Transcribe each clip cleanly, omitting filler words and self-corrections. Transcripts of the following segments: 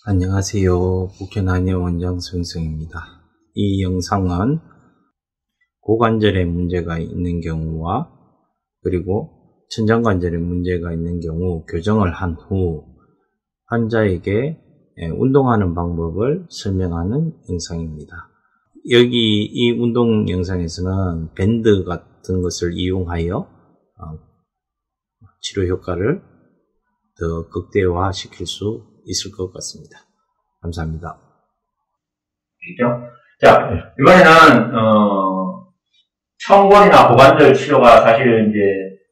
안녕하세요. 북현한의 원장 수영성입니다. 이 영상은 고관절에 문제가 있는 경우와 그리고 천장관절에 문제가 있는 경우 교정을 한 후 환자에게 운동하는 방법을 설명하는 영상입니다. 여기 이 운동 영상에서는 밴드 같은 것을 이용하여 치료 효과를 더 극대화 시킬 수 있을 것 같습니다. 감사합니다. 자, 이번에는 청골이나 고관절 치료가 사실은 이제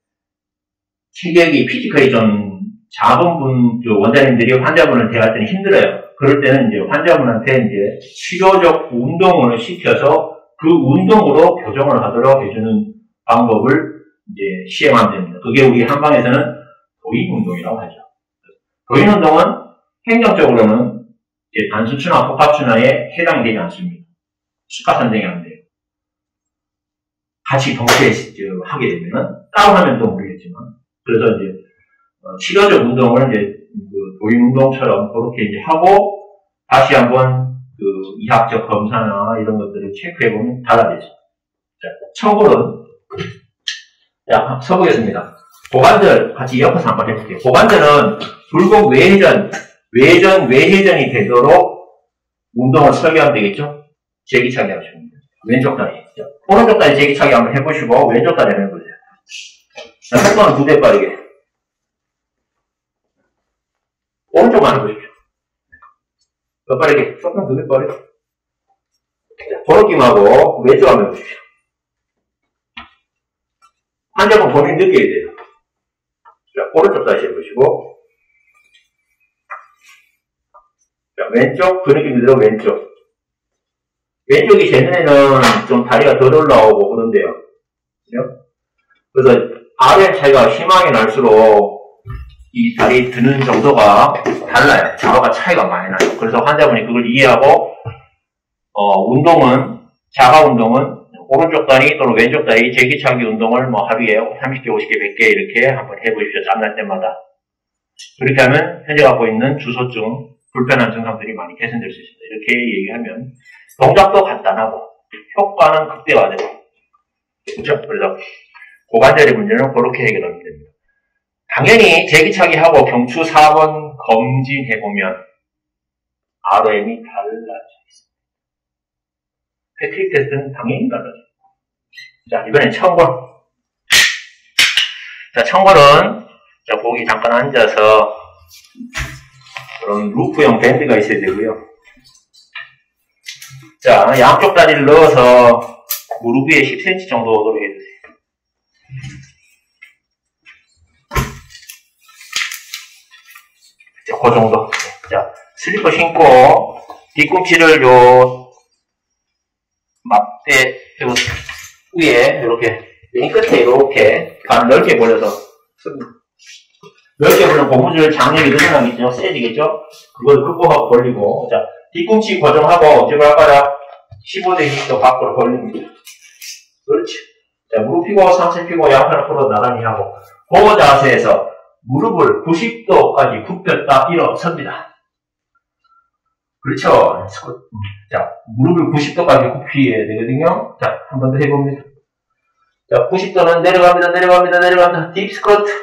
체격이 피지컬이 좀 작은 원장님들이 환자분을 대할 때는 힘들어요. 그럴 때는 이제 환자분한테 이제 치료적 운동을 시켜서 그 운동으로 교정을 하도록 해주는 방법을 이제 시행하면 됩니다. 그게 우리 한방에서는 도인 운동이라고 하죠. 도인 운동은 행정적으로는 이제 단수추나 복합추나에 해당이 되지 않습니다. 수가 선정이 안 돼요. 같이 동시에 하게 되면은 따로 하면 또 모르겠지만, 그래서 이제 치료적 운동을 이제 도인 운동처럼 그렇게 이제 하고 다시 한번 그 이학적 검사나 이런 것들을 체크해 보면 달라지죠. 자, 청골은 자 서보겠습니다. 고관절 같이 엮어서 한번 해볼게요. 고관절은 굴곡 외회전이 되도록 운동을 설계하면 되겠죠? 제기차기 하시면 됩니다. 왼쪽 다리. 오른쪽 다리 제기차기 한번 해보시고, 왼쪽 다리 한번 해보세요. 자, 속도는 2배 빠르게. 오른쪽만 해보십시오. 더 빠르게. 속도는 2배 빠르게. 보름김하고 왼쪽 한번 해보십시오. 환자분 본인 느껴야 돼요. 자, 오른쪽 다시 해보시고, 자, 왼쪽, 그 느낌 그대로 왼쪽. 왼쪽이 제 눈에는 좀 다리가 덜 올라오고 그런데요. 그래서 RM 차이가 심하게 날수록 이 다리 드는 정도가 달라요. 좌우가 차이가 많이 나요. 그래서 환자분이 그걸 이해하고, 자가 운동은 오른쪽 다리 또는 왼쪽 다리 제기차기 운동을 뭐 하루에 30개, 50개, 100개 이렇게 한번 해보십시오. 짬날 때마다. 그렇게 하면 현재 갖고 있는 주소증, 불편한 증상들이 많이 개선될 수 있습니다. 이렇게 얘기하면 동작도 간단하고 효과는 극대화되고, 그렇죠? 그래서 고관절의 문제는 그렇게 해결하면 됩니다. 당연히 제기차기 하고 경추 4번 검진해보면 RM이 달라져 있습니다. 패트릭 테스트는 당연히 달라져요. 자, 이번엔 청골. 자, 청골은 자, 거기 잠깐 앉아서 그런 루프형 밴드가 있어야 되고요. 자, 양쪽 다리를 넣어서 무릎 위에 10cm 정도 오도록 해주세요. 자, 그 정도. 자, 슬리퍼 신고 뒤꿈치를 요 막대 요 위에 이렇게 맨 끝에 이렇게 간 넓게 벌려서 넓게 벌린 고무줄 장력이 늘어나겠죠? 세지겠죠? 그걸 극복하고 벌리고, 자, 뒤꿈치 고정하고 어떻게 할까요? 15대 20도 밖으로 벌립니다. 그렇지. 자, 무릎 펴고 상체 펴고 양팔 앞으로 나란히 하고, 그 자세에서 무릎을 90도까지 굽혔다 일어섭니다. 그렇죠. 자, 무릎을 90도까지 굽혀야 되거든요. 자, 한 번 더 해봅니다. 자, 90도는 내려갑니다. 딥스쿼트,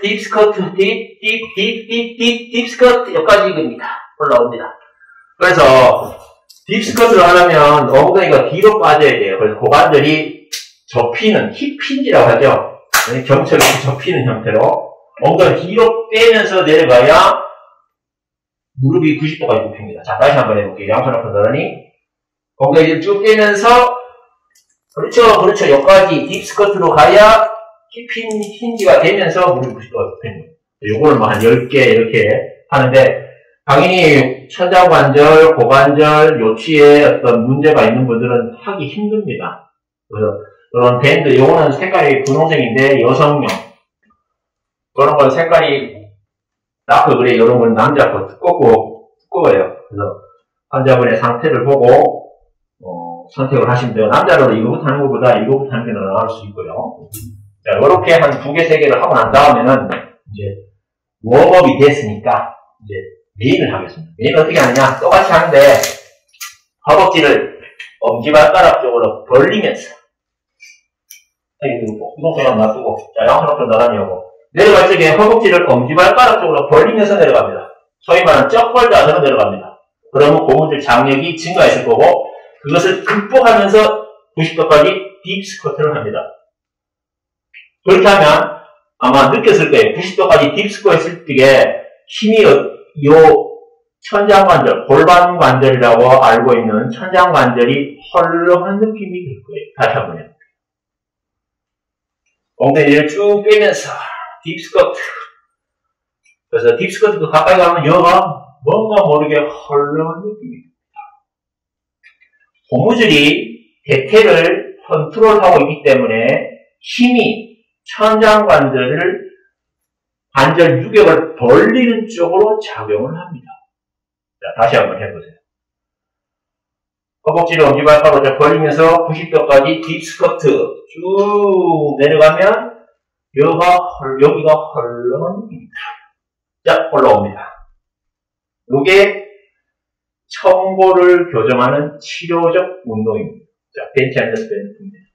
딥스쿼트, 여기까지 입니다. 올라옵니다. 그래서, 딥스쿼트를 하려면 엉덩이가 뒤로 빠져야 돼요. 그래서 고관절이 접히는, 힙힌지라고 하죠. 경첩이 접히는 형태로, 엉덩이 뒤로 빼면서 내려가야 무릎이 90도까지 굽힙니다. 자, 다시 한번 해볼게요. 양손 앞으로 나란히. 엉덩이를 쭉 빼면서, 그렇죠. 여기까지 딥스쿼트로 가야 힌지가 되면서 무릎이 90도가 굽힙니다. 요거를 뭐 한 10개 이렇게 하는데, 당연히 천장관절, 고관절, 요치에 어떤 문제가 있는 분들은 하기 힘듭니다. 그래서 그런 밴드, 요거는 색깔이 분홍색인데 여성용. 그런 건 색깔이 다크 그레이 이런 건 남자 거 두꺼워요. 그래서 환자분의 상태를 보고 선택을 하시면 돼요. 남자로는 이거부터 하는 것보다 이거부터 하는 게 더 나을 수 있고요. 자, 이렇게 한 2개, 3개를 하고 난 다음에는 이제 웜업이 됐으니까 이제 민을 하겠습니다. 민은 어떻게 하느냐? 똑같이 하는데 허벅지를 엄지발가락 쪽으로 벌리면서 이거 그냥 놔두고 자 양손으로 나란히 하고 내려갈 적에 허벅지를 엄지발가락 쪽으로 벌리면서 내려갑니다. 소위 말하는 쩍벌 자세로 내려갑니다. 그러면 고무줄 장력이 증가했을 거고 그것을 극복하면서 90도까지 딥 스쿼트를 합니다. 그렇게 하면 아마 느꼈을 거예요. 90도까지 딥 스쿼트 했을 때 힘이 요 천장관절, 골반관절이라고 알고 있는 천장관절이 헐렁한 느낌이 들 거예요. 다시 한번 해볼게요. 엉덩이를 쭉 빼면서 딥 스쿼트. 그래서 딥 스쿼트 가까이 가면 여가 뭔가 모르게 헐렁한 느낌이 듭니다. 고무줄이 대퇴를 컨트롤하고 있기 때문에 힘이 천장관절을 관절 유격을 벌리는 쪽으로 작용을 합니다. 자, 다시 한번 해보세요. 허벅지를 엄지발가락으로 벌리면서 90도까지 딥 스쿼트 쭉 내려가면 여기가 헐렁한 느낌입니다. 자, 올라옵니다. 이게 청골을 교정하는 치료적 운동입니다. 자, 벤치 앉아서 벤치입니다.